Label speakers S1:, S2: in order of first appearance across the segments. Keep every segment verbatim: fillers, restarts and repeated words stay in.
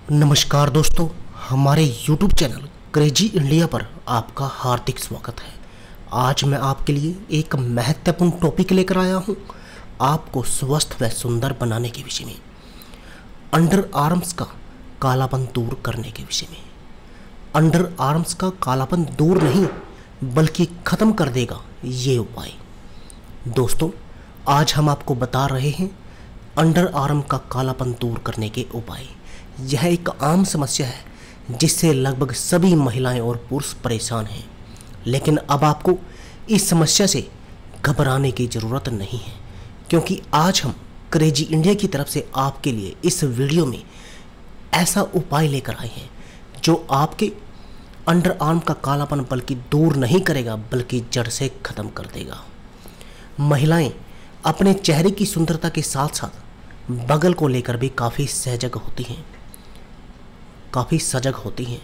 S1: नमस्कार दोस्तों, हमारे YouTube चैनल क्रेजी इंडिया पर आपका हार्दिक स्वागत है। आज मैं आपके लिए एक महत्वपूर्ण टॉपिक लेकर आया हूं, आपको स्वस्थ व सुंदर बनाने के विषय में, अंडर आर्म्स का कालापन दूर करने के विषय में। अंडर आर्म्स का कालापन दूर नहीं बल्कि ख़त्म कर देगा ये उपाय। दोस्तों, आज हम आपको बता रहे हैं अंडर आर्म का कालापन दूर करने के उपाय। यह एक आम समस्या है जिससे लगभग सभी महिलाएं और पुरुष परेशान हैं, लेकिन अब आपको इस समस्या से घबराने की ज़रूरत नहीं है, क्योंकि आज हम क्रेजी इंडिया की तरफ से आपके लिए इस वीडियो में ऐसा उपाय लेकर आए हैं जो आपके अंडर आर्म का कालापन बल्कि दूर नहीं करेगा बल्कि जड़ से ख़त्म कर देगा। महिलाएं अपने चेहरे की सुंदरता के साथ साथ बगल को लेकर भी काफ़ी सहजग होती हैं काफ़ी सजग होती हैं।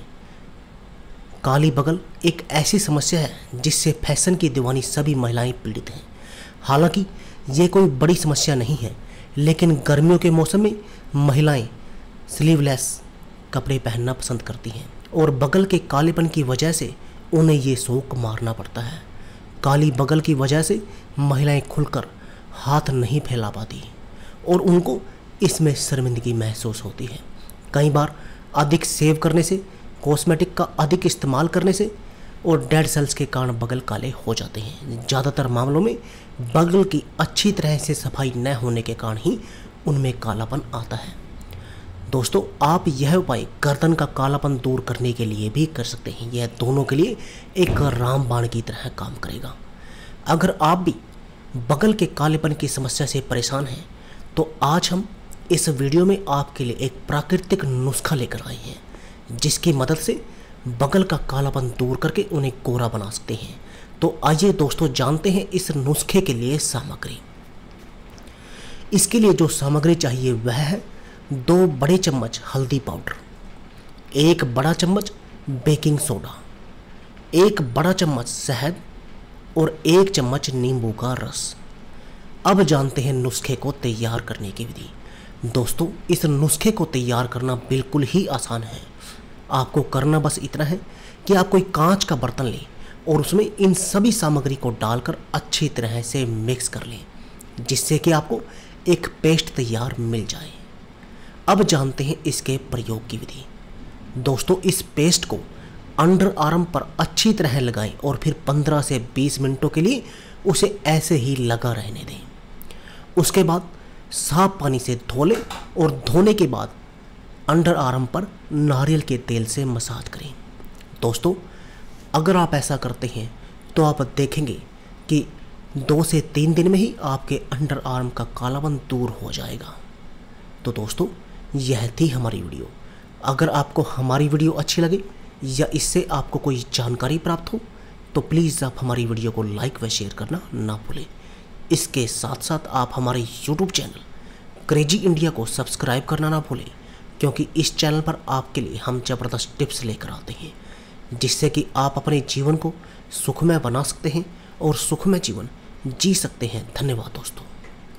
S1: काली बगल एक ऐसी समस्या है जिससे फैशन की दीवानी सभी महिलाएं पीड़ित हैं। हालांकि ये कोई बड़ी समस्या नहीं है, लेकिन गर्मियों के मौसम में महिलाएं स्लीवलेस कपड़े पहनना पसंद करती हैं और बगल के कालेपन की वजह से उन्हें ये शौक मारना पड़ता है। काली बगल की वजह से महिलाएं खुलकर हाथ नहीं फैला पाती और उनको इसमें शर्मिंदगी महसूस होती है। कई बार अधिक सेव करने से, कॉस्मेटिक का अधिक इस्तेमाल करने से और डेड सेल्स के कारण बगल काले हो जाते हैं। ज़्यादातर मामलों में बगल की अच्छी तरह से सफाई न होने के कारण ही उनमें कालापन आता है। दोस्तों, आप यह उपाय गर्दन का कालापन दूर करने के लिए भी कर सकते हैं। यह दोनों के लिए एक रामबाण की तरह काम करेगा। अगर आप भी बगल के कालेपन की समस्या से परेशान हैं तो आज हम इस वीडियो में आपके लिए एक प्राकृतिक नुस्खा लेकर आए हैं जिसकी मदद से बगल का कालापन दूर करके उन्हें गोरा बना सकते हैं। तो आइए दोस्तों, जानते हैं इस नुस्खे के लिए सामग्री। इसके लिए जो सामग्री चाहिए वह है दो बड़े चम्मच हल्दी पाउडर, एक बड़ा चम्मच बेकिंग सोडा, एक बड़ा चम्मच शहद और एक चम्मच नींबू का रस। अब जानते हैं नुस्खे को तैयार करने की विधि। दोस्तों, इस नुस्खे को तैयार करना बिल्कुल ही आसान है। आपको करना बस इतना है कि आप कोई कांच का बर्तन लें और उसमें इन सभी सामग्री को डालकर अच्छी तरह से मिक्स कर लें, जिससे कि आपको एक पेस्ट तैयार मिल जाए। अब जानते हैं इसके प्रयोग की विधि। दोस्तों, इस पेस्ट को अंडर आर्म पर अच्छी तरह लगाएं और फिर पंद्रह से बीस मिनटों के लिए उसे ऐसे ही लगा रहने दें। उसके बाद साफ पानी से धो लें और धोने के बाद अंडर आर्म पर नारियल के तेल से मसाज करें। दोस्तों, अगर आप ऐसा करते हैं तो आप देखेंगे कि दो से तीन दिन में ही आपके अंडर आर्म का कालापन दूर हो जाएगा। तो दोस्तों, यह थी हमारी वीडियो। अगर आपको हमारी वीडियो अच्छी लगे या इससे आपको कोई जानकारी प्राप्त हो तो प्लीज़ आप हमारी वीडियो को लाइक व शेयर करना ना भूलें। इसके साथ साथ आप हमारे यूट्यूब चैनल क्रेजी इंडिया को सब्सक्राइब करना ना भूलें, क्योंकि इस चैनल पर आपके लिए हम ज़बरदस्त टिप्स लेकर आते हैं जिससे कि आप अपने जीवन को सुखमय बना सकते हैं और सुखमय जीवन जी सकते हैं। धन्यवाद दोस्तों।